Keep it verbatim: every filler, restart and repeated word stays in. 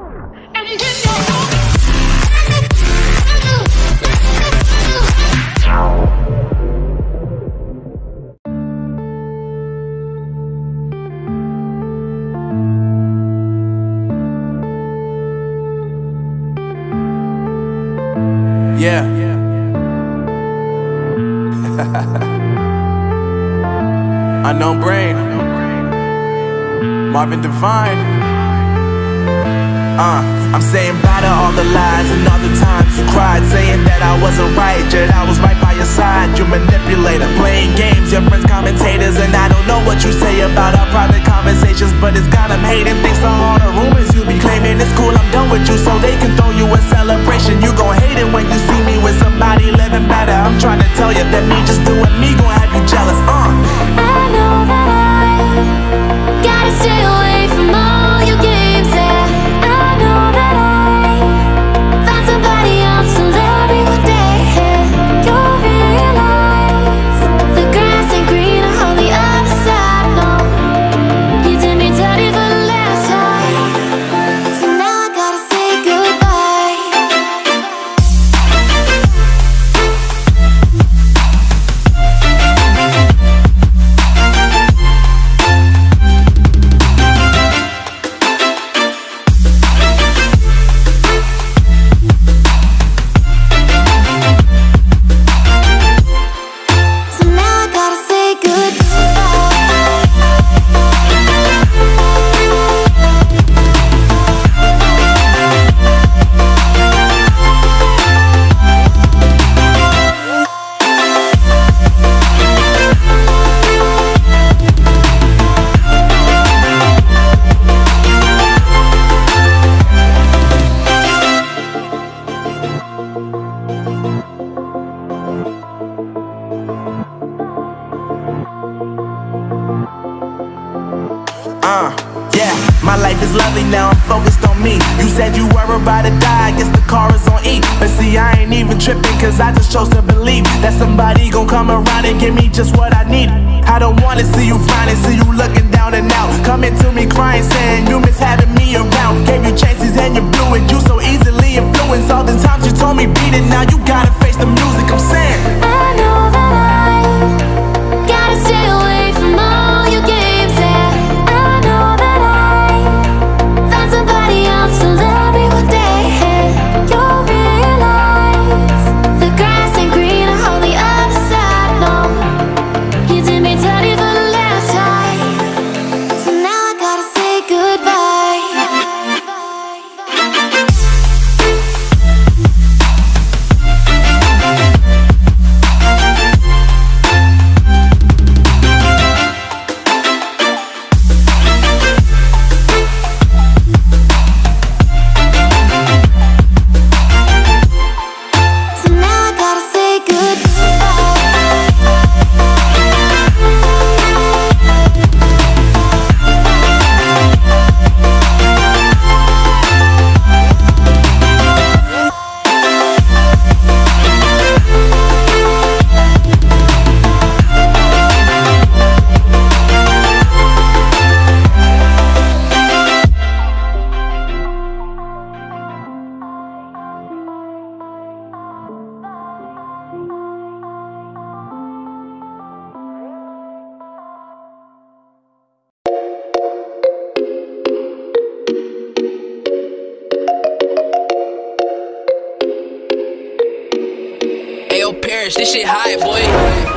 Yeah. Unknown Brain, Marvin Divine. Uh, I'm saying bye to all the lies and all the times you cried, saying that I wasn't right, yet I was right by your side. You manipulator, playing games, your friends commentators, and I don't know what you say about our private conversations, but it's got them hating. Thanks to all the rumors you be claiming. It's cool, I'm done with you, so they can throw you a celebration. You gon' hate it when you see me with somebody living better. I'm trying to tell you that me just doing me gon' have you jealous. Uh. I know that I gotta stay away from all your games, yeah. I know that I found somebody else to love me one day, yeah. You'll realize the grass ain't greener on the other side, no. You did me dirty for the last time, so now I gotta say goodbye. So now I gotta say Uh, yeah, my life is lovely now, I'm focused on me. You said you were about to die, I guess the car is on E. But see, I ain't even tripping, cause I just chose to believe that somebody gon' come around and give me just what I need. I don't wanna see you frowning, see you looking down and out, coming to me crying, saying you miss having me around. Gave you chances and you blew it, you so easily influenced. All the times you told me beat it, now you gotta face the music. I'm saying I know that I gotta stay away from all your games, yeah. I know that I found somebody else to love me one day, yeah. You'll realize the grass ain't greener on the other side, no. You did me dirty for the last time, so now I gotta say goodbye. So now I gotta say goodbye. Ayo, Parrish, this shit high, boy.